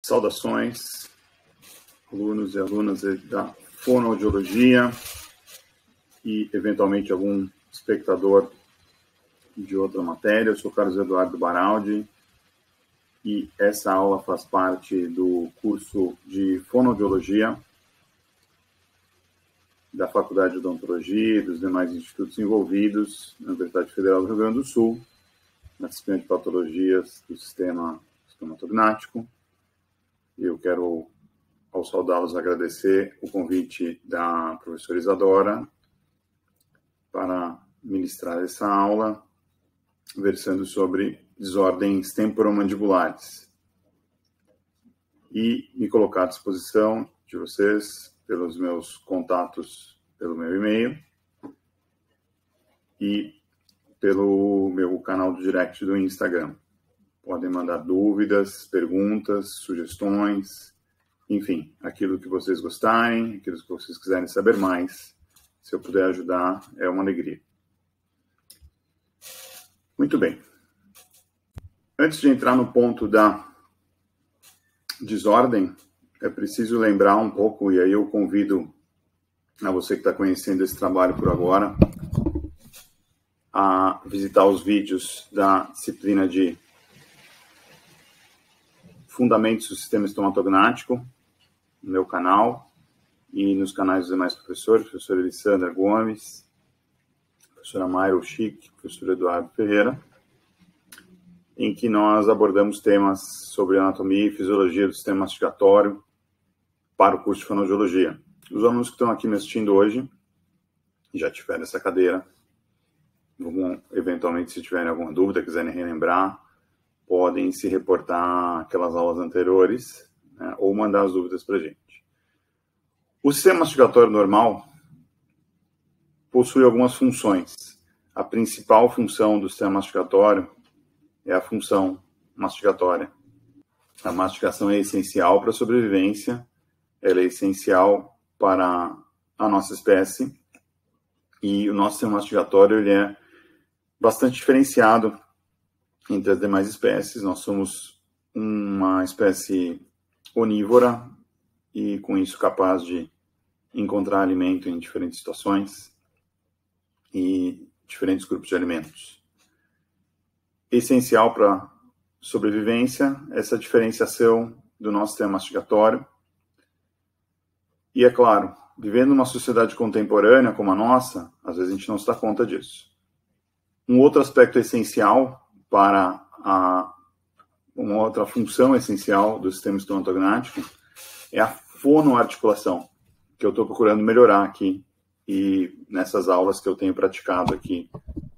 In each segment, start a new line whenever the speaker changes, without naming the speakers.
Saudações, alunos e alunas da fonoaudiologia e, eventualmente, algum espectador de outra matéria. Eu sou Carlos Eduardo Baraldi e essa aula faz parte do curso de fonoaudiologia da Faculdade de Odontologia e dos demais institutos envolvidos na Universidade Federal do Rio Grande do Sul, na disciplina de patologias do sistema estomatognático. Eu quero, ao saudá-los, agradecer o convite da professora Isadora para ministrar essa aula, versando sobre desordens temporomandibulares. E me colocar à disposição de vocês pelos meus contatos, pelo meu e-mail e pelo meu canal do direct do Instagram. Podem mandar dúvidas, perguntas, sugestões, enfim, aquilo que vocês gostarem, aquilo que vocês quiserem saber mais. Se eu puder ajudar, é uma alegria. Muito bem. Antes de entrar no ponto da desordem, é preciso lembrar um pouco, e aí eu convido a você que está conhecendo esse trabalho por agora, a visitar os vídeos da disciplina de Fundamentos do Sistema Estomatognático, no meu canal e nos canais dos demais professores, professora Elissandra Gomes, professora Mayra Chic, professor Eduardo Ferreira, em que nós abordamos temas sobre anatomia e fisiologia do sistema mastigatório para o curso de fonoaudiologia. Os alunos que estão aqui me assistindo hoje já tiveram essa cadeira. Vão, eventualmente, se tiverem alguma dúvida, quiserem relembrar, podem se reportar aquelas aulas anteriores, né, ou mandar as dúvidas para a gente. O sistema mastigatório normal possui algumas funções. A principal função do sistema mastigatório é a função mastigatória. A mastigação é essencial para a sobrevivência, ela é essencial para a nossa espécie, e o nosso sistema mastigatório ele é bastante diferenciado entre as demais espécies. Nós somos uma espécie onívora e, com isso, capaz de encontrar alimento em diferentes situações e diferentes grupos de alimentos. Essencial para a sobrevivência, essa diferenciação do nosso sistema mastigatório. E, é claro, vivendo numa sociedade contemporânea como a nossa, às vezes a gente não se dá conta disso. Um outro aspecto essencial para uma outra função essencial do sistema estomatognático é a fonoarticulação, que eu estou procurando melhorar aqui e nessas aulas que eu tenho praticado aqui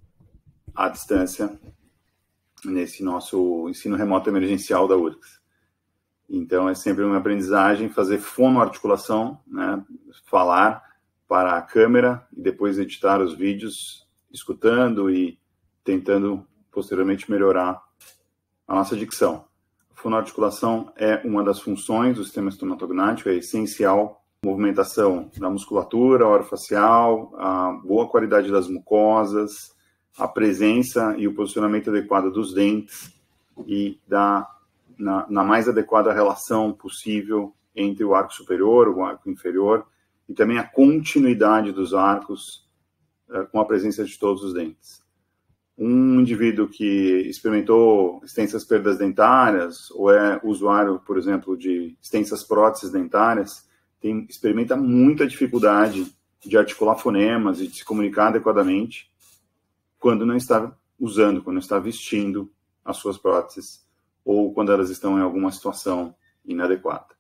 à distância, nesse nosso ensino remoto emergencial da URGS. Então, é sempre uma aprendizagem fazer fonoarticulação, né? Falar para a câmera e depois editar os vídeos, escutando e tentando posteriormente melhorar a nossa dicção. A fonoarticulação é uma das funções do sistema estomatognático, é essencial. Movimentação da musculatura orofacial, a boa qualidade das mucosas, a presença e o posicionamento adequado dos dentes e na mais adequada relação possível entre o arco superior e o arco inferior, e também a continuidade dos arcos com a presença de todos os dentes. Um indivíduo que experimentou extensas perdas dentárias ou é usuário, por exemplo, de extensas próteses dentárias, experimenta muita dificuldade de articular fonemas e de se comunicar adequadamente quando não está usando, quando não está vestindo as suas próteses ou quando elas estão em alguma situação inadequada.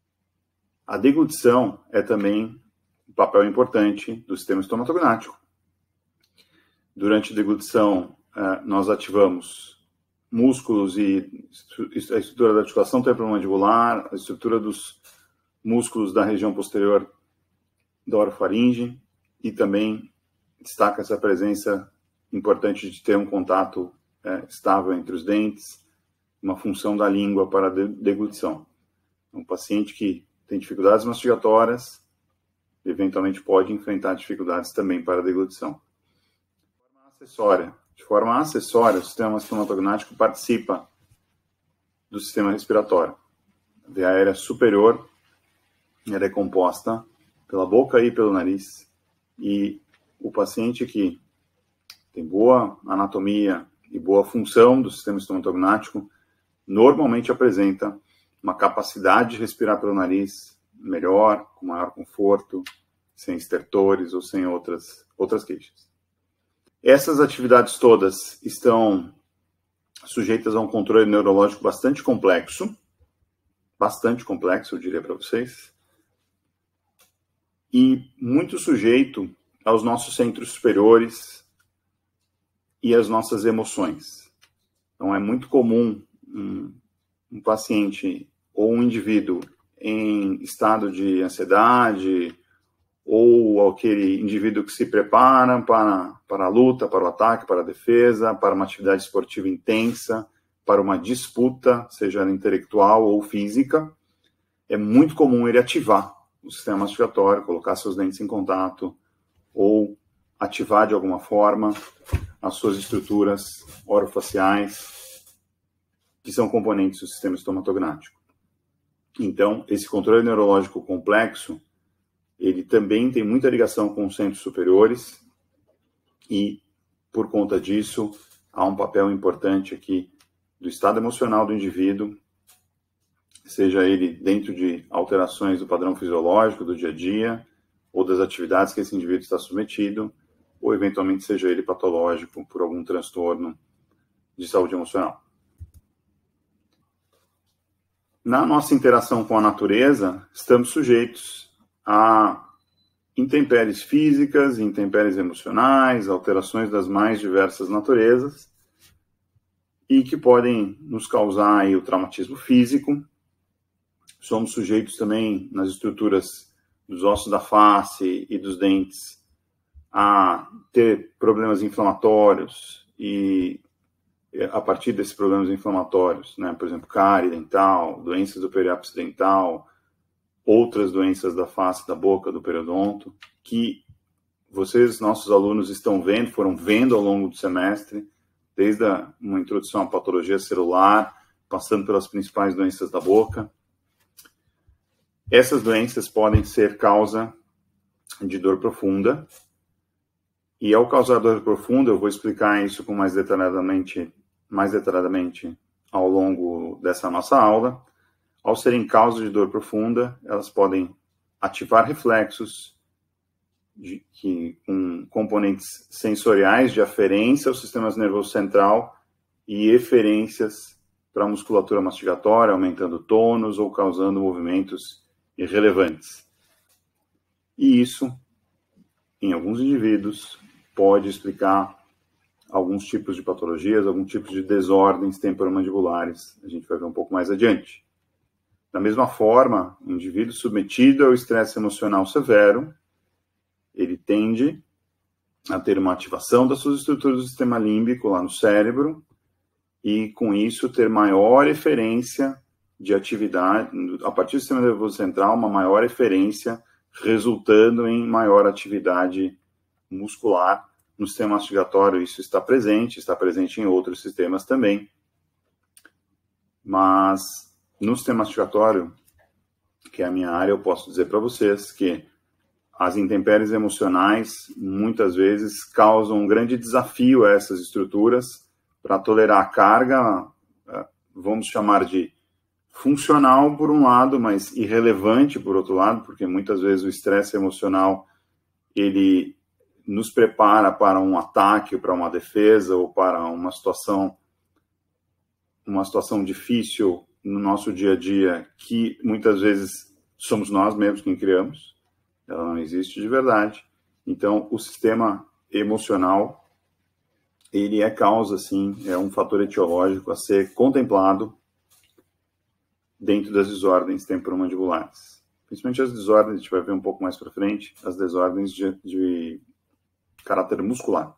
A deglutição é também um papel importante do sistema estomatognático. Durante a deglutição, nós ativamos músculos e a estrutura da articulação temporomandibular, a estrutura dos músculos da região posterior da orofaringe, e também destaca essa presença importante de ter um contato estável entre os dentes, uma função da língua para a deglutição. Um paciente que tem dificuldades mastigatórias, eventualmente pode enfrentar dificuldades também para a deglutição. De forma acessória, o sistema estomatognático participa do sistema respiratório. via aérea superior, ela é composta pela boca e pelo nariz. E o paciente que tem boa anatomia e boa função do sistema estomatognático normalmente apresenta uma capacidade de respirar pelo nariz melhor, com maior conforto, sem estertores ou sem outras queixas. Essas atividades todas estão sujeitas a um controle neurológico bastante complexo, eu diria para vocês, e muito sujeito aos nossos centros superiores e às nossas emoções. Então, é muito comum um paciente ou um indivíduo em estado de ansiedade ou aquele indivíduo que se prepara para a luta, para o ataque, para a defesa, para uma atividade esportiva intensa, para uma disputa, seja ela intelectual ou física, é muito comum ele ativar o sistema mastigatório, colocar seus dentes em contato ou ativar de alguma forma as suas estruturas orofaciais, que são componentes do sistema estomatognático. Então, esse controle neurológico complexo, ele também tem muita ligação com os centros superiores e, por conta disso, há um papel importante aqui do estado emocional do indivíduo, seja ele dentro de alterações do padrão fisiológico do dia a dia ou das atividades que esse indivíduo está submetido, ou eventualmente seja ele patológico por algum transtorno de saúde emocional. Na nossa interação com a natureza, estamos sujeitos a intempéries físicas, intempéries emocionais, alterações das mais diversas naturezas, e que podem nos causar aí o traumatismo físico. Somos sujeitos também nas estruturas dos ossos da face e dos dentes a ter problemas inflamatórios e a partir desses problemas inflamatórios, né, por exemplo, cárie dental, doenças do periápice dental, outras doenças da face, da boca, do periodonto, que vocês, nossos alunos, foram vendo ao longo do semestre, desde uma introdução à patologia celular, passando pelas principais doenças da boca. Essas doenças podem ser causa de dor profunda, e ao causar dor profunda, eu vou explicar isso com mais detalhadamente ao longo dessa nossa aula. Ao serem causa de dor profunda, elas podem ativar reflexos com componentes sensoriais de aferência ao sistema nervoso central e eferências para a musculatura mastigatória, aumentando tônus ou causando movimentos irrelevantes. E isso, em alguns indivíduos, pode explicar alguns tipos de patologias, alguns tipos de desordens temporomandibulares. A gente vai ver um pouco mais adiante. Da mesma forma, um indivíduo submetido ao estresse emocional severo, ele tende a ter uma ativação das suas estruturas do sistema límbico lá no cérebro e, com isso, ter maior eferência de atividade, a partir do sistema nervoso central, uma maior eferência, resultando em maior atividade muscular no sistema mastigatório. Isso está presente em outros sistemas também. Mas no sistema mastigatório, que é a minha área, eu posso dizer para vocês que as intempéries emocionais muitas vezes causam um grande desafio a essas estruturas para tolerar a carga, vamos chamar de funcional por um lado, mas irrelevante por outro lado, porque muitas vezes o estresse emocional ele nos prepara para um ataque, para uma defesa ou para uma situação difícil no nosso dia a dia, que muitas vezes somos nós mesmos quem criamos, ela não existe de verdade. Então, o sistema emocional, ele é causa, sim, é um fator etiológico a ser contemplado dentro das desordens temporomandibulares. Principalmente as desordens, a gente vai ver um pouco mais para frente, as desordens de caráter muscular.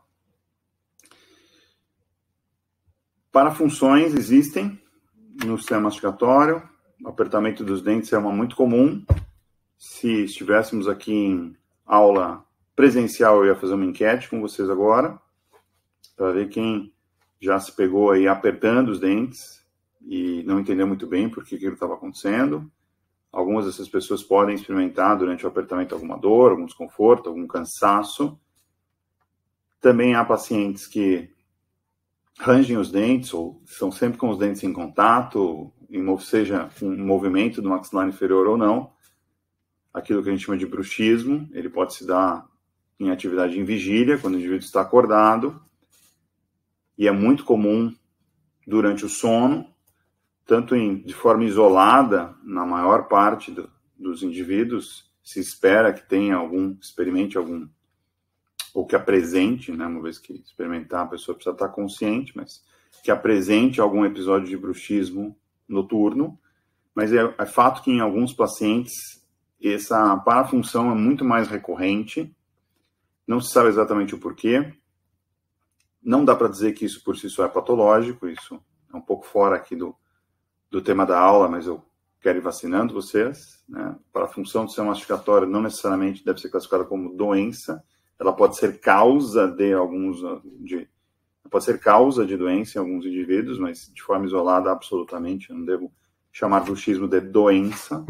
Parafunções existem no sistema mastigatório. O apertamento dos dentes é uma muito comum. Se estivéssemos aqui em aula presencial, eu ia fazer uma enquete com vocês agora, para ver quem já se pegou aí apertando os dentes e não entendeu muito bem por que aquilo estava acontecendo. Algumas dessas pessoas podem experimentar durante o apertamento alguma dor, algum desconforto, algum cansaço. Também há pacientes que rangem os dentes ou estão sempre com os dentes em contato, seja um movimento do maxilar inferior ou não. Aquilo que a gente chama de bruxismo, ele pode se dar em atividade em vigília, quando o indivíduo está acordado, e é muito comum durante o sono, tanto de forma isolada, na maior parte dos indivíduos, se espera que tenha experimente algum, ou que apresente, né, uma vez que experimentar, a pessoa precisa estar consciente, mas que apresente algum episódio de bruxismo noturno. Mas é fato que em alguns pacientes essa parafunção é muito mais recorrente, não se sabe exatamente o porquê, não dá para dizer que isso por si só é patológico, isso é um pouco fora aqui do tema da aula, mas eu quero ir vacinando vocês, né? Parafunção do sistema mastigatório não necessariamente deve ser classificada como doença, ela pode ser causa pode ser causa de doença em alguns indivíduos, mas de forma isolada, absolutamente, eu não devo chamar bruxismo de doença.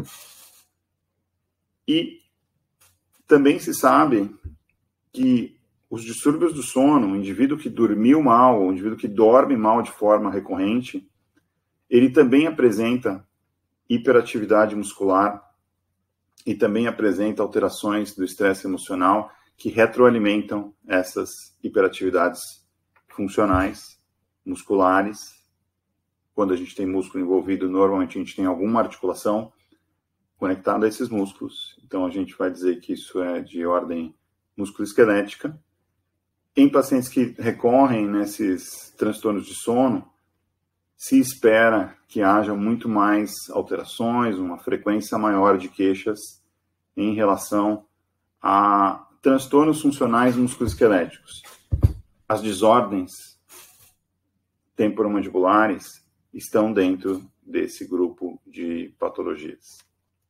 E também se sabe que os distúrbios do sono, o indivíduo que dormiu mal, o indivíduo que dorme mal de forma recorrente, ele também apresenta hiperatividade muscular e também apresenta alterações do estresse emocional que retroalimentam essas hiperatividades funcionais, musculares. Quando a gente tem músculo envolvido, normalmente a gente tem alguma articulação conectada a esses músculos. Então a gente vai dizer que isso é de ordem musculoesquelética. Em pacientes que recorrem nesses transtornos de sono, se espera que haja muito mais alterações, uma frequência maior de queixas em relação a transtornos funcionais musculoesqueléticos. As desordens temporomandibulares estão dentro desse grupo de patologias.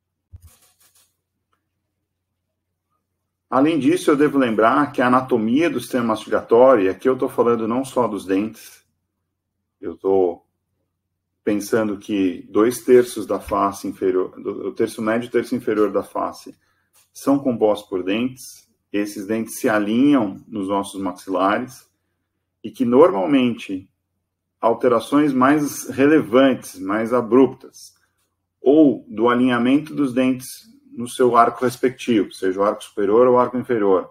Além disso, eu devo lembrar que a anatomia do sistema mastigatório, e aqui eu estou falando não só dos dentes, eu estou pensando que 2/3 da face inferior, o terço médio e o terço inferior da face, são compostos por dentes. Esses dentes se alinham nos ossos maxilares e que normalmente alterações mais relevantes, mais abruptas, ou do alinhamento dos dentes no seu arco respectivo, seja o arco superior ou o arco inferior,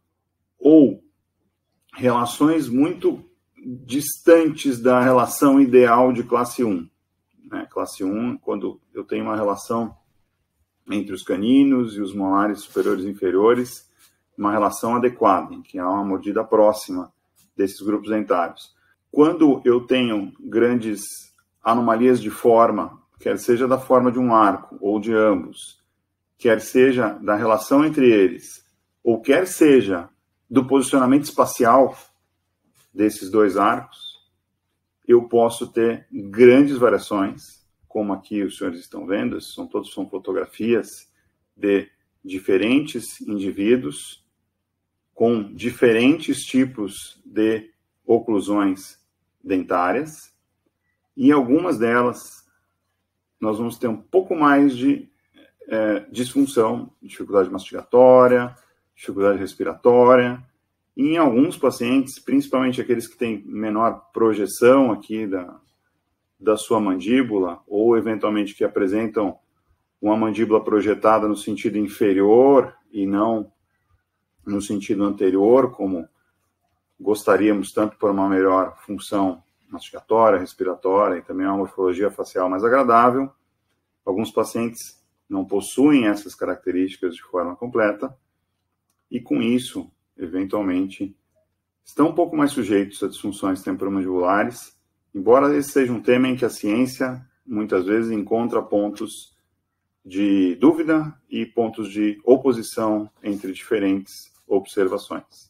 ou relações muito distantes da relação ideal de classe 1. Né? Classe 1, quando eu tenho uma relação entre os caninos e os molares superiores e inferiores, uma relação adequada, em que há uma mordida próxima desses grupos dentários. Quando eu tenho grandes anomalias de forma, quer seja da forma de um arco ou de ambos, quer seja da relação entre eles, ou quer seja do posicionamento espacial desses dois arcos, eu posso ter grandes variações, como aqui os senhores estão vendo, são fotografias de diferentes indivíduos com diferentes tipos de oclusões dentárias, e em algumas delas nós vamos ter um pouco mais de disfunção, dificuldade mastigatória, dificuldade respiratória. E em alguns pacientes, principalmente aqueles que têm menor projeção aqui da sua mandíbula, ou eventualmente que apresentam uma mandíbula projetada no sentido inferior e não no sentido anterior, como gostaríamos tanto por uma melhor função mastigatória, respiratória e também uma morfologia facial mais agradável. Alguns pacientes não possuem essas características de forma completa e, com isso, eventualmente, estão um pouco mais sujeitos a disfunções temporomandibulares, embora esse seja um tema em que a ciência, muitas vezes, encontra pontos de dúvida e pontos de oposição entre diferentes observações.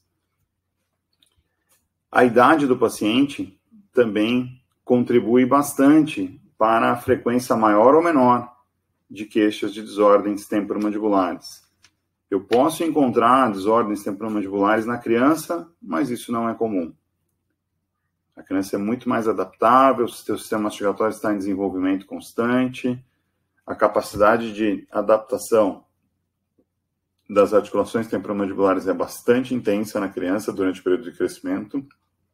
A idade do paciente também contribui bastante para a frequência maior ou menor de queixas de desordens temporomandibulares. Eu posso encontrar desordens temporomandibulares na criança, mas isso não é comum. A criança é muito mais adaptável, o seu sistema mastigatório está em desenvolvimento constante, a capacidade de adaptação das articulações temporomandibulares é bastante intensa na criança durante o período de crescimento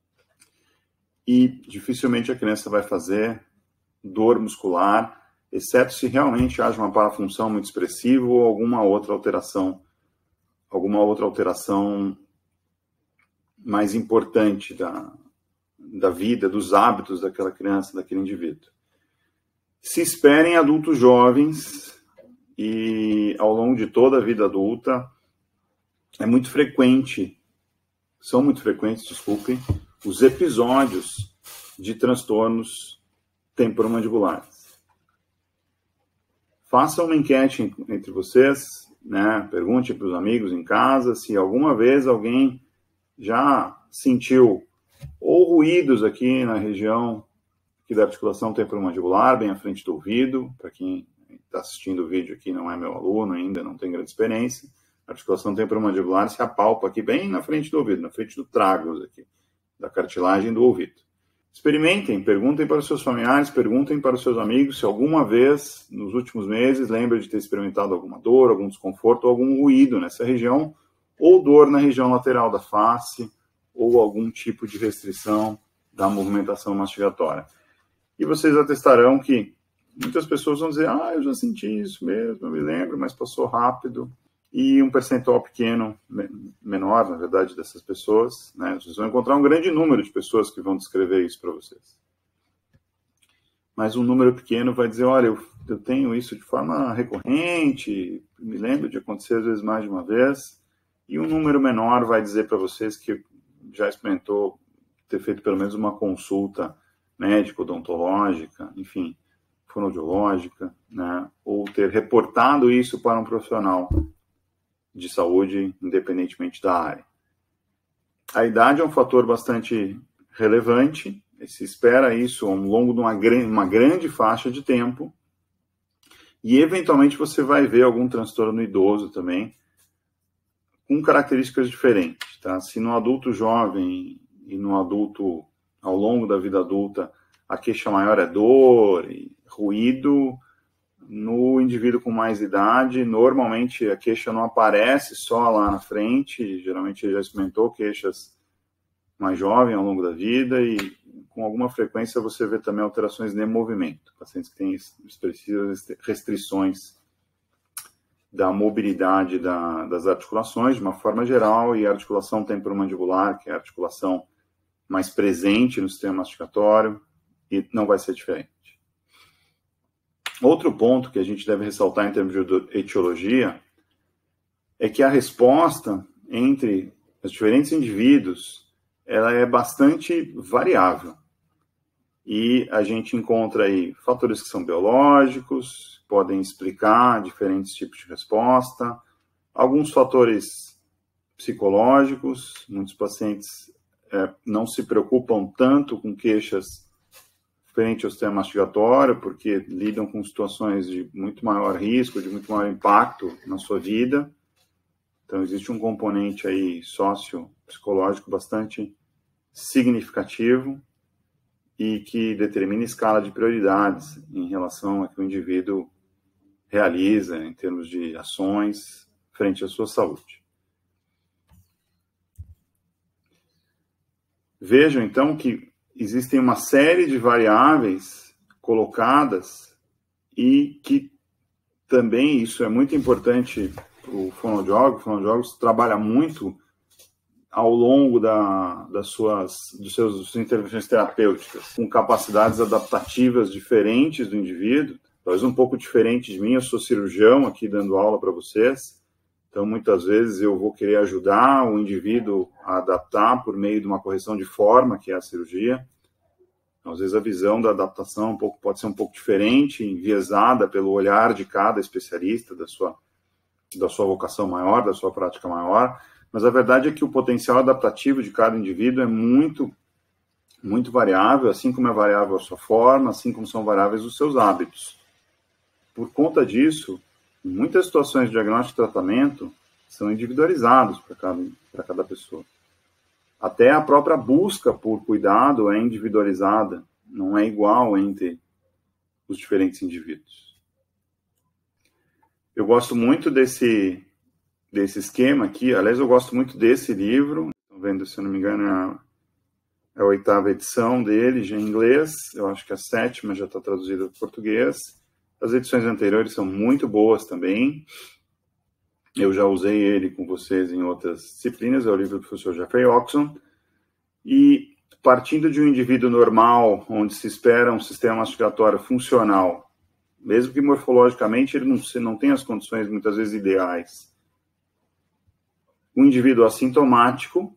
e dificilmente a criança vai fazer dor muscular, exceto se realmente haja uma parafunção muito expressiva ou alguma outra alteração mais importante da vida, dos hábitos daquela criança, daquele indivíduo. Se esperem adultos jovens e ao longo de toda a vida adulta são muito frequentes, desculpem, os episódios de transtornos temporomandibulares. Façam uma enquete entre vocês, né? Pergunte para os amigos em casa se alguma vez alguém já sentiu ou ruídos aqui na região aqui da articulação temporomandibular, bem à frente do ouvido. Para quem está assistindo o vídeo aqui, não é meu aluno ainda, não tem grande experiência. A articulação temporomandibular se apalpa aqui bem na frente do ouvido, na frente do trágus aqui, da cartilagem do ouvido. Experimentem, perguntem para os seus familiares, perguntem para os seus amigos se alguma vez, nos últimos meses, lembra de ter experimentado alguma dor, algum desconforto ou algum ruído nessa região, ou dor na região lateral da face, ou algum tipo de restrição da movimentação mastigatória. E vocês atestarão que muitas pessoas vão dizer, eu já senti isso mesmo, eu me lembro, mas passou rápido. E um percentual pequeno, menor, na verdade, dessas pessoas, né? Vocês vão encontrar um grande número de pessoas que vão descrever isso para vocês. Mas um número pequeno vai dizer, olha, eu tenho isso de forma recorrente, me lembro de acontecer às vezes mais de uma vez. E um número menor vai dizer para vocês que já experimentou ter feito pelo menos uma consulta médica, odontológica, enfim, fonoaudiológica, né? Ou ter reportado isso para um profissional de saúde, independentemente da área. A idade é um fator bastante relevante, se espera isso ao longo de uma grande faixa de tempo, e eventualmente você vai ver algum transtorno idoso também, com características diferentes, tá? Se no adulto jovem e no adulto, ao longo da vida adulta, a queixa maior é dor e ruído, no indivíduo com mais idade, normalmente a queixa não aparece só lá na frente, geralmente ele já experimentou queixas mais jovem ao longo da vida e com alguma frequência você vê também alterações de movimento, pacientes que têm expressivas restrições da mobilidade das articulações de uma forma geral e a articulação temporomandibular, que é a articulação mais presente no sistema mastigatório, e não vai ser diferente. Outro ponto que a gente deve ressaltar em termos de etiologia é que a resposta entre os diferentes indivíduos ela é bastante variável. E a gente encontra aí fatores que são biológicos, podem explicar diferentes tipos de resposta, alguns fatores psicológicos, muitos pacientes não se preocupam tanto com queixas frente ao sistema mastigatório, porque lidam com situações de muito maior risco, de muito maior impacto na sua vida. Então, existe um componente aí sociopsicológico bastante significativo e que determina a escala de prioridades em relação a que o indivíduo realiza em termos de ações frente à sua saúde. Vejam, então, que existem uma série de variáveis colocadas e que também isso é muito importante para o fonoaudiólogo. O fonoaudiólogo trabalha muito ao longo das suas intervenções terapêuticas, com capacidades adaptativas diferentes do indivíduo, talvez um pouco diferente de mim. Eu sou cirurgião aqui dando aula para vocês, então muitas vezes eu vou querer ajudar o indivíduo a adaptar por meio de uma correção de forma, que é a cirurgia. Então, às vezes a visão da adaptação pode ser um pouco diferente, enviesada pelo olhar de cada especialista, da sua vocação maior, da sua prática maior. Mas a verdade é que o potencial adaptativo de cada indivíduo é muito, muito variável, assim como é variável a sua forma, assim como são variáveis os seus hábitos. Por conta disso, muitas situações de diagnóstico e tratamento são individualizados para cada pessoa. Até a própria busca por cuidado é individualizada, não é igual entre os diferentes indivíduos. Eu gosto muito desse esquema aqui, aliás, eu gosto muito desse livro, estão vendo, se eu não me engano, é a 8ª edição dele, já em inglês, eu acho que a 7ª já está traduzida para português. As edições anteriores são muito boas também. Eu já usei ele com vocês em outras disciplinas, é o livro do professor Jeffrey Oxon. E partindo de um indivíduo normal, onde se espera um sistema mastigatório funcional, mesmo que morfologicamente ele não tenha as condições muitas vezes ideais. Um indivíduo assintomático,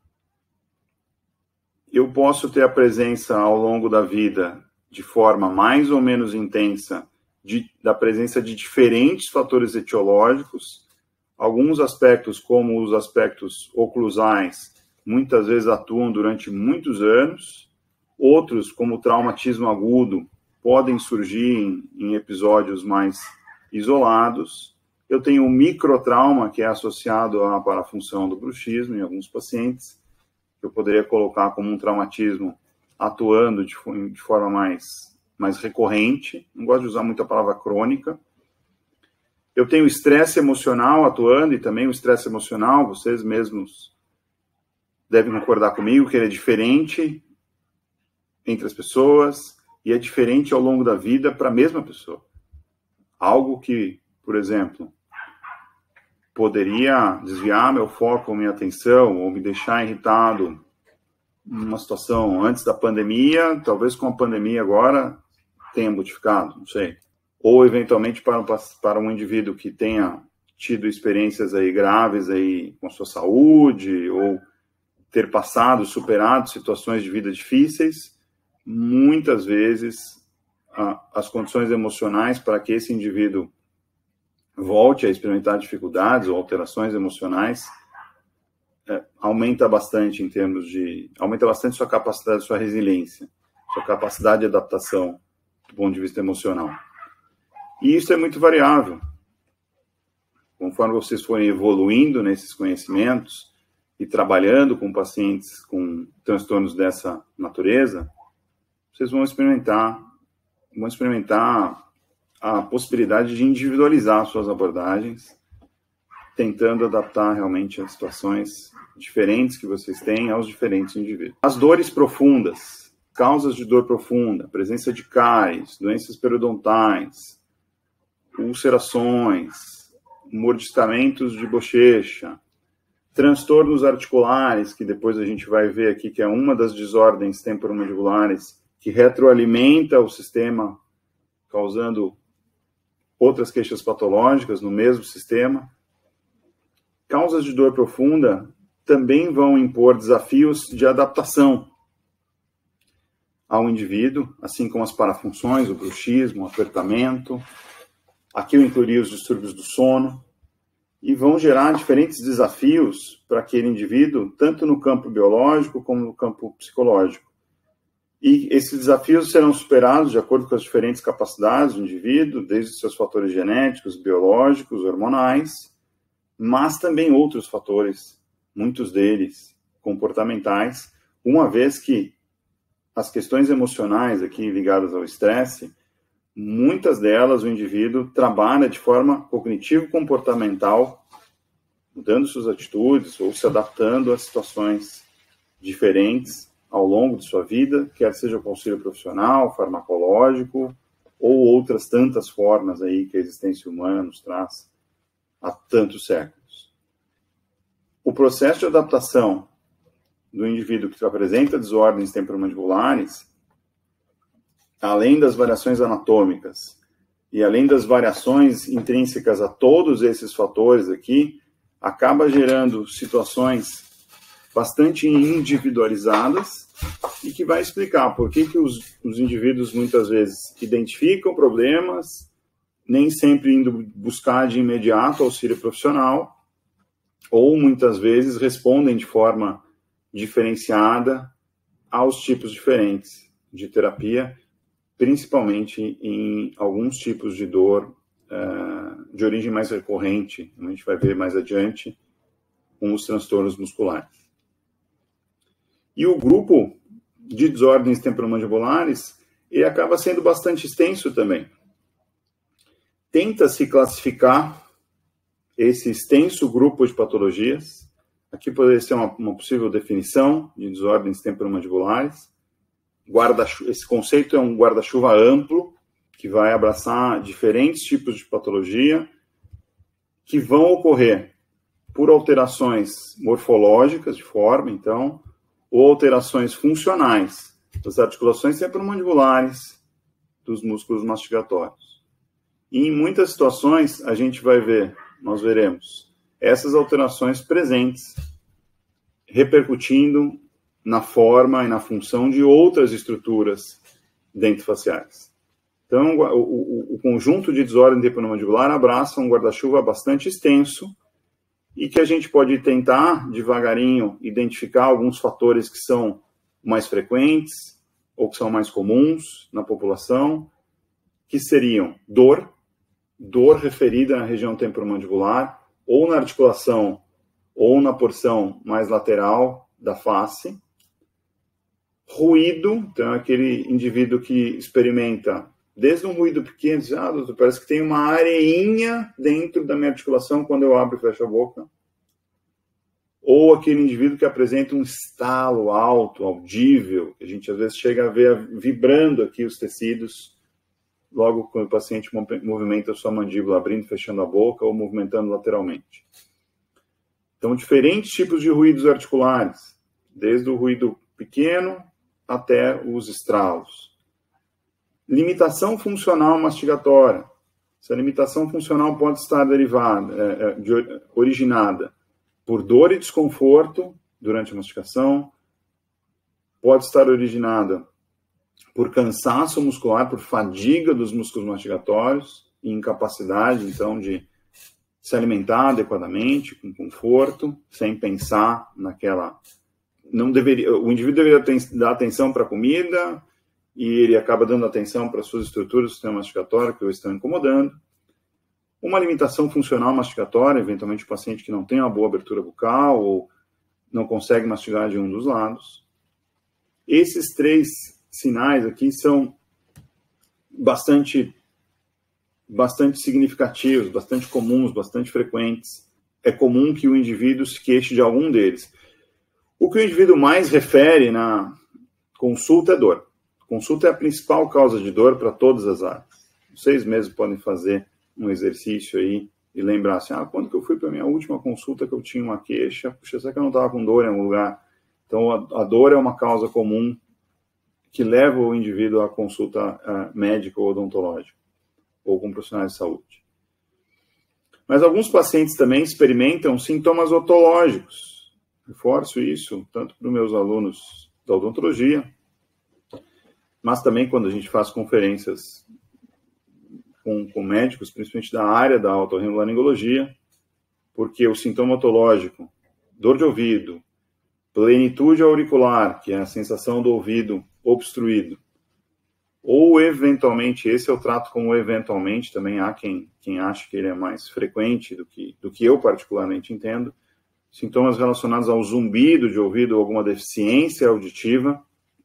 eu posso ter a presença ao longo da vida, de forma mais ou menos intensa, da presença de diferentes fatores etiológicos. Alguns aspectos, como os aspectos oclusais, muitas vezes atuam durante muitos anos. Outros, como o traumatismo agudo, podem surgir em episódios mais isolados. Eu tenho um microtrauma, que é associado à parafunção do bruxismo em alguns pacientes, que eu poderia colocar como um traumatismo atuando de forma mais recorrente. Não gosto de usar muito a palavra crônica. Eu tenho estresse emocional atuando, e também o estresse emocional, vocês mesmos devem concordar comigo, que ele é diferente entre as pessoas e é diferente ao longo da vida para a mesma pessoa. Algo que, por exemplo, poderia desviar meu foco, minha atenção, ou me deixar irritado numa situação antes da pandemia, talvez com a pandemia agora tenha modificado, não sei. Ou, eventualmente, para um indivíduo que tenha tido experiências aí graves aí com a sua saúde, ou ter passado, superado situações de vida difíceis, muitas vezes as condições emocionais para que esse indivíduo volte a experimentar dificuldades ou alterações emocionais aumenta bastante aumenta bastante sua capacidade, sua resiliência, sua capacidade de adaptação do ponto de vista emocional. E isso é muito variável. Conforme vocês forem evoluindo nesses conhecimentos e trabalhando com pacientes com transtornos dessa natureza, vocês vão experimentar a possibilidade de individualizar suas abordagens, tentando adaptar realmente as situações diferentes que vocês têm aos diferentes indivíduos. As dores profundas, causas de dor profunda, presença de cáries, doenças periodontais, ulcerações, mordiscamentos de bochecha, transtornos articulares, que depois a gente vai ver aqui que é uma das desordens temporomandibulares que retroalimenta o sistema, causando outras queixas patológicas no mesmo sistema. Causas de dor profunda também vão impor desafios de adaptação ao indivíduo, assim como as parafunções, o bruxismo, o apertamento. Aqui eu incluiria os distúrbios do sono, e vão gerar diferentes desafios para aquele indivíduo, tanto no campo biológico como no campo psicológico. E esses desafios serão superados de acordo com as diferentes capacidades do indivíduo, desde seus fatores genéticos, biológicos, hormonais, mas também outros fatores, muitos deles comportamentais, uma vez que as questões emocionais aqui ligadas ao estresse, muitas delas o indivíduo trabalha de forma cognitivo-comportamental, mudando suas atitudes ou se adaptando a situações diferentes ao longo de sua vida, quer seja com auxílio profissional, farmacológico, ou outras tantas formas aí que a existência humana nos traz há tantos séculos. O processo de adaptação do indivíduo que apresenta desordens temporomandibulares, além das variações anatômicas e além das variações intrínsecas a todos esses fatores aqui, acaba gerando situações bastante individualizadas e que vai explicar por que os indivíduos muitas vezes identificam problemas, nem sempre indo buscar de imediato auxílio profissional, ou muitas vezes respondem de forma diferenciada aos tipos diferentes de terapia, principalmente em alguns tipos de dor de origem mais recorrente, como a gente vai ver mais adiante, com os transtornos musculares. E o grupo de desordens temporomandibulares, ele acaba sendo bastante extenso também. Tenta-se classificar esse extenso grupo de patologias. Aqui poderia ser uma possível definição de desordens temporomandibulares. Esse conceito é um guarda-chuva amplo, que vai abraçar diferentes tipos de patologia, que vão ocorrer por alterações morfológicas de forma, então, ou alterações funcionais das articulações temporomandibulares, dos músculos mastigatórios. E em muitas situações, nós veremos essas alterações presentes, repercutindo na forma e na função de outras estruturas dentofaciais. Então, o conjunto de desordem temporomandibular abraça um guarda-chuva bastante extenso e que a gente pode tentar, devagarinho, identificar alguns fatores que são mais frequentes ou que são mais comuns na população, que seriam dor referida na região temporomandibular, ou na articulação, ou na porção mais lateral da face. Ruído, então é aquele indivíduo que experimenta desde um ruído pequeno, diz, doutor, parece que tem uma areinha dentro da minha articulação quando eu abro e fecho a boca. Ou aquele indivíduo que apresenta um estalo alto, audível, que a gente às vezes chega a ver vibrando aqui os tecidos, logo quando o paciente movimenta a sua mandíbula, abrindo e fechando a boca, ou movimentando lateralmente. Então, diferentes tipos de ruídos articulares, desde o ruído pequeno até os estralos. Limitação funcional mastigatória. Essa limitação funcional pode estar originada por dor e desconforto durante a mastigação, pode estar originada por cansaço muscular, por fadiga dos músculos mastigatórios e incapacidade, então, de se alimentar adequadamente, com conforto, sem pensar naquela... O indivíduo deveria dar atenção para a comida e ele acaba dando atenção para as suas estruturas do sistema mastigatório que o estão incomodando. Uma limitação funcional mastigatória, eventualmente o paciente que não tem uma boa abertura bucal ou não consegue mastigar de um dos lados. Esses 3 sinais aqui são bastante significativos, bastante comuns, bastante frequentes. É comum que o indivíduo se queixe de algum deles. O que o indivíduo mais refere na consulta é dor. Consulta é a principal causa de dor para todas as áreas. Vocês mesmos podem fazer um exercício aí e lembrar assim, quando que eu fui para a minha última consulta que eu tinha uma queixa? Puxa, será que eu não estava com dor em algum lugar? Então, a dor é uma causa comum que leva o indivíduo à consulta médica ou odontológica, ou com profissionais de saúde. Mas alguns pacientes também experimentam sintomas otológicos. Reforço isso, tanto para os meus alunos da odontologia, mas também quando a gente faz conferências com médicos, principalmente da área da otorrinolaringologia, porque o sintoma otológico, dor de ouvido, plenitude auricular, que é a sensação do ouvido obstruído, ou eventualmente, esse eu trato como eventualmente, também há quem acha que ele é mais frequente do que eu particularmente entendo, sintomas relacionados ao zumbido de ouvido ou alguma deficiência auditiva,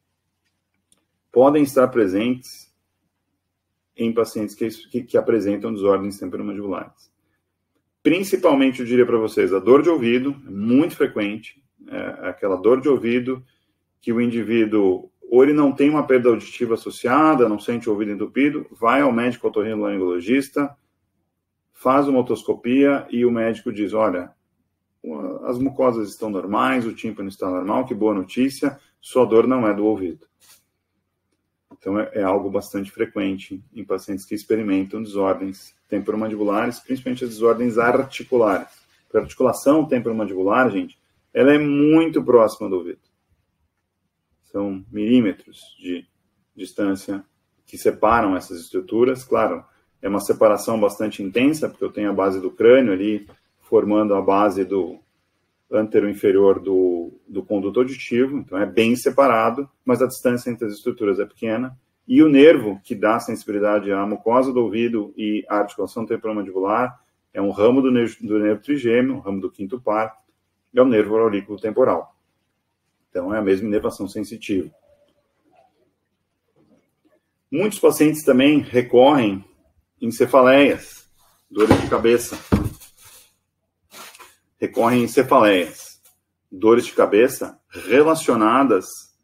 podem estar presentes em pacientes que apresentam desordens temporomandibulares. Principalmente, eu diria para vocês, a dor de ouvido, é muito frequente, aquela dor de ouvido que o indivíduo, ou ele não tem uma perda auditiva associada, não sente o ouvido entupido, vai ao médico otorrinolaringologista, faz uma otoscopia e o médico diz, olha, as mucosas estão normais, o tímpano está normal, que boa notícia, sua dor não é do ouvido. Então, é algo bastante frequente em pacientes que experimentam desordens temporomandibulares, principalmente as desordens articulares. A articulação temporomandibular, gente, ela é muito próxima do ouvido. São milímetros de distância que separam essas estruturas. Claro, é uma separação bastante intensa, porque eu tenho a base do crânio ali, formando a base do antero-inferior do conduto auditivo, então é bem separado, mas a distância entre as estruturas é pequena, e o nervo que dá sensibilidade à mucosa do ouvido e à articulação temporomandibular é um ramo do nervo trigêmeo, um ramo do quinto par, é o nervo aurículo temporal. Então, é a mesma inervação sensitiva. Muitos pacientes também recorrem em cefaleias, dores de cabeça. Recorrem em cefaleias, dores de cabeça relacionadas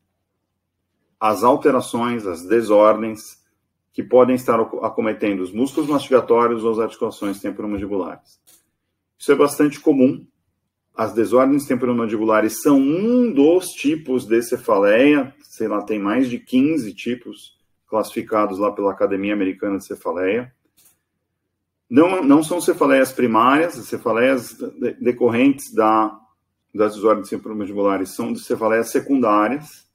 às alterações, às desordens que podem estar acometendo os músculos mastigatórios ou as articulações temporomandibulares. Isso é bastante comum. As desordens temporomandibulares são um dos tipos de cefaleia, sei lá, tem mais de 15 tipos classificados lá pela Academia Americana de Cefaleia. Não são cefaleias primárias, as cefaleias decorrentes das desordens temporomandibulares são de cefaleias secundárias.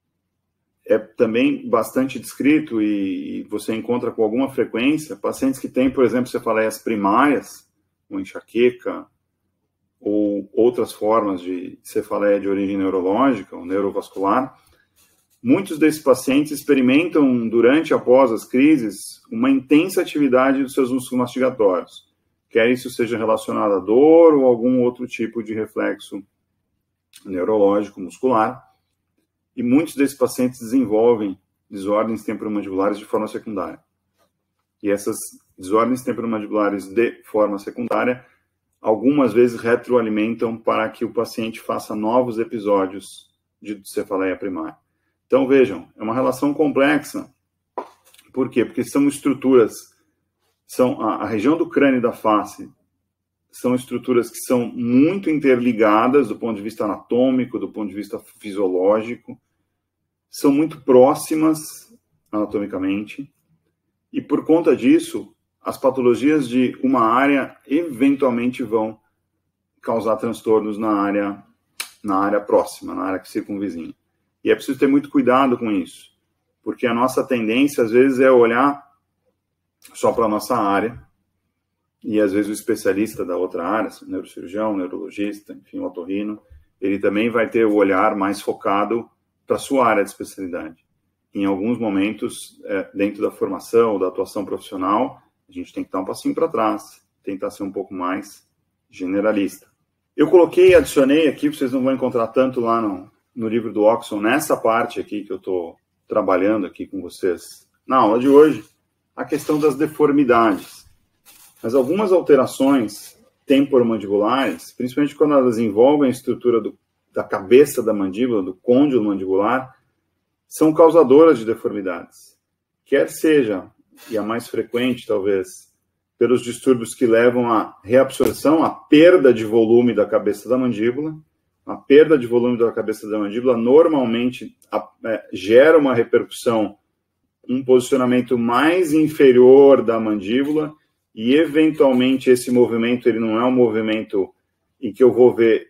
É também bastante descrito e você encontra com alguma frequência pacientes que têm, por exemplo, cefaleias primárias, ou enxaqueca, ou outras formas de cefaleia de origem neurológica ou neurovascular. Muitos desses pacientes experimentam, durante e após as crises, uma intensa atividade dos seus músculos mastigatórios, quer isso seja relacionado à dor ou algum outro tipo de reflexo neurológico muscular. E muitos desses pacientes desenvolvem desordens temporomandibulares de forma secundária. E essas desordens temporomandibulares de forma secundária, algumas vezes retroalimentam para que o paciente faça novos episódios de cefaleia primária. Então, vejam, é uma relação complexa. Por quê? Porque são estruturas, a região do crânio e da face são estruturas que são muito interligadas do ponto de vista anatômico, do ponto de vista fisiológico, são muito próximas anatomicamente, e por conta disso, as patologias de uma área eventualmente vão causar transtornos na área próxima, na área que circunvizinha. E é preciso ter muito cuidado com isso, porque a nossa tendência, às vezes, é olhar só para a nossa área, e às vezes o especialista da outra área, neurocirurgião, neurologista, enfim, o otorrino, ele também vai ter o olhar mais focado para a sua área de especialidade. Em alguns momentos, dentro da formação, da atuação profissional, a gente tem que dar um passinho para trás, tentar ser um pouco mais generalista. Eu coloquei e adicionei aqui, vocês não vão encontrar tanto lá no livro do Oxon, nessa parte aqui que eu estou trabalhando aqui com vocês na aula de hoje, a questão das deformidades. Mas algumas alterações temporomandibulares, principalmente quando elas envolvem a estrutura da cabeça da mandíbula, do côndilo mandibular, são causadoras de deformidades. Quer seja, e a mais frequente talvez, pelos distúrbios que levam à reabsorção, à perda de volume da cabeça da mandíbula. A perda de volume da cabeça da mandíbula normalmente gera uma repercussão, um posicionamento mais inferior da mandíbula, e eventualmente esse movimento ele não é um movimento em que eu vou ver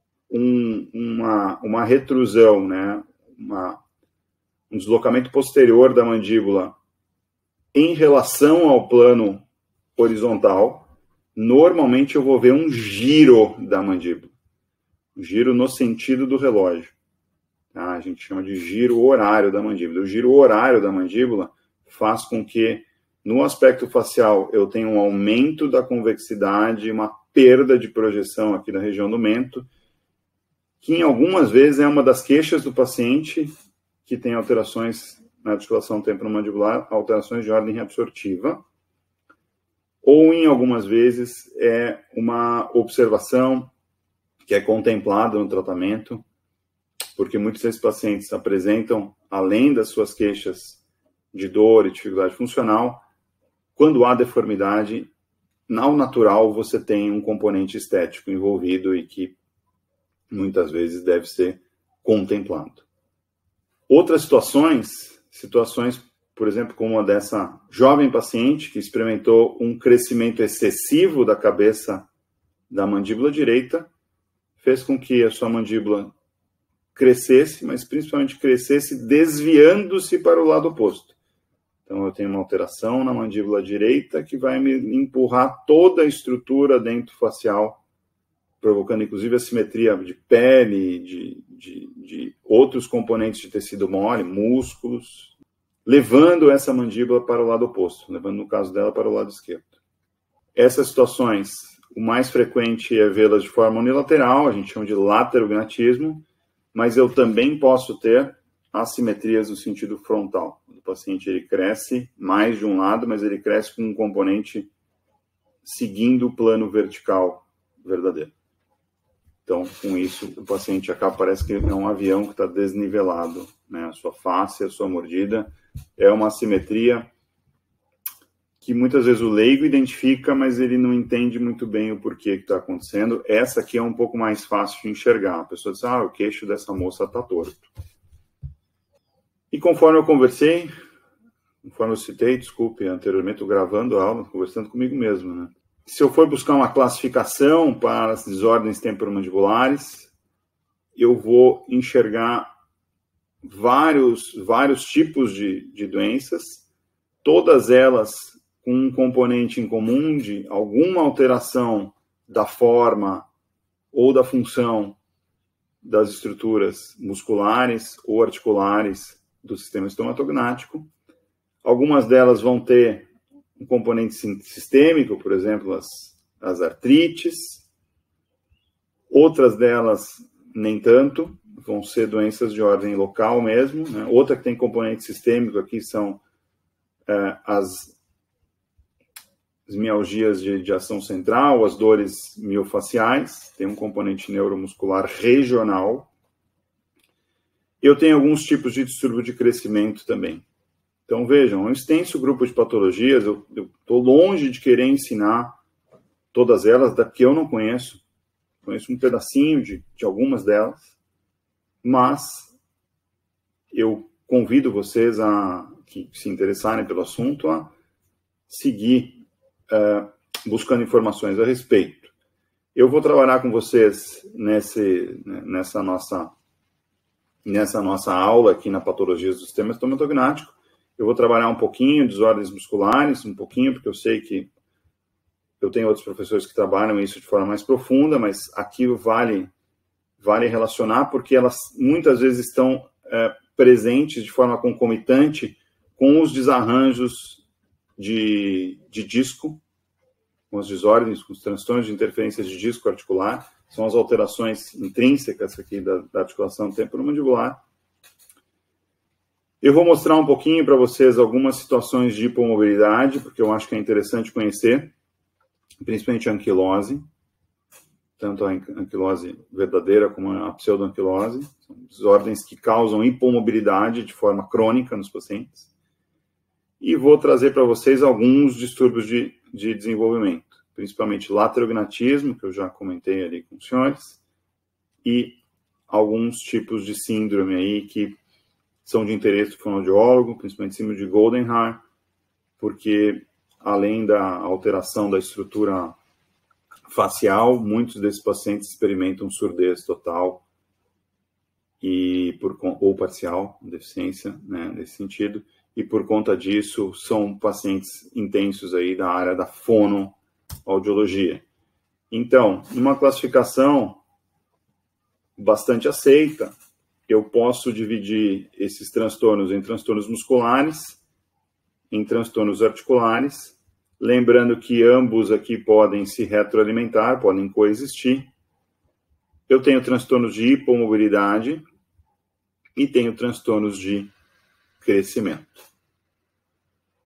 uma retrusão, né? Um deslocamento posterior da mandíbula em relação ao plano horizontal. Normalmente eu vou ver um giro da mandíbula. Um giro no sentido do relógio. Tá? A gente chama de giro horário da mandíbula. O giro horário da mandíbula faz com que, no aspecto facial, eu tenha um aumento da convexidade, uma perda de projeção aqui da região do mento, que em algumas vezes é uma das queixas do paciente que tem alterações na articulação temporomandibular, alterações de ordem reabsortiva, ou em algumas vezes é uma observação que é contemplada no tratamento, porque muitos desses pacientes apresentam, além das suas queixas de dor e dificuldade funcional, quando há deformidade, ao natural você tem um componente estético envolvido e que muitas vezes deve ser contemplado. Outras situações, por exemplo, como a dessa jovem paciente que experimentou um crescimento excessivo da cabeça da mandíbula direita, fez com que a sua mandíbula crescesse, mas principalmente crescesse desviando-se para o lado oposto. Então eu tenho uma alteração na mandíbula direita que vai me empurrar toda a estrutura dento-facial, provocando inclusive assimetria de pele, de outros componentes de tecido mole, músculos, levando essa mandíbula para o lado oposto, levando, no caso dela, para o lado esquerdo. Essas situações, o mais frequente é vê-las de forma unilateral, a gente chama de laterognatismo, mas eu também posso ter assimetrias no sentido frontal. O paciente ele cresce mais de um lado, mas ele cresce com um componente seguindo o plano vertical verdadeiro. Então, com isso, o paciente acaba, parece que é um avião que está desnivelado, né? A sua face, a sua mordida, é uma assimetria que muitas vezes o leigo identifica, mas ele não entende muito bem o porquê que está acontecendo. Essa aqui é um pouco mais fácil de enxergar. A pessoa diz, o queixo dessa moça está torto. E conforme eu conversei, conforme eu citei, desculpe, anteriormente, estou gravando a aula, conversando comigo mesmo, né? Se eu for buscar uma classificação para as desordens temporomandibulares, eu vou enxergar vários tipos de doenças, todas elas com um componente em comum de alguma alteração da forma ou da função das estruturas musculares ou articulares do sistema estomatognático. Algumas delas vão ter um componente sistêmico, por exemplo, as artrites. Outras delas, nem tanto, vão ser doenças de ordem local mesmo, né? Outra que tem componente sistêmico aqui são as mialgias de ação central, as dores miofaciais, tem um componente neuromuscular regional. Eu tenho alguns tipos de distúrbio de crescimento também. Então, vejam, é um extenso grupo de patologias, eu estou longe de querer ensinar todas elas, que eu não conheço. Conheço um pedacinho de algumas delas, mas eu convido vocês que se interessarem pelo assunto a seguir buscando informações a respeito. Eu vou trabalhar com vocês nessa nossa aula aqui na patologia do sistema estomatognático. Eu vou trabalhar um pouquinho desordens musculares, um pouquinho, porque eu sei que eu tenho outros professores que trabalham isso de forma mais profunda, mas aqui vale relacionar, porque elas muitas vezes estão presentes de forma concomitante com os desarranjos de disco, com as desordens, com os transtornos de interferência de disco articular, são as alterações intrínsecas aqui da articulação temporomandibular. Eu vou mostrar um pouquinho para vocês algumas situações de hipomobilidade, porque eu acho que é interessante conhecer, principalmente a anquilose, tanto a anquilose verdadeira como a pseudoanquilose, são desordens que causam hipomobilidade de forma crônica nos pacientes. E vou trazer para vocês alguns distúrbios de desenvolvimento, principalmente laterognatismo, que eu já comentei ali com os senhores, e alguns tipos de síndrome aí que são de interesse do fonoaudiólogo, principalmente síndrome de Goldenhar, porque além da alteração da estrutura facial, muitos desses pacientes experimentam surdez total ou parcial, deficiência, né, nesse sentido, e por conta disso são pacientes intensos aí da área da fonoaudiologia. Então, numa classificação bastante aceita, eu posso dividir esses transtornos em transtornos musculares, em transtornos articulares, lembrando que ambos aqui podem se retroalimentar, podem coexistir. Eu tenho transtornos de hipomobilidade e tenho transtornos de crescimento.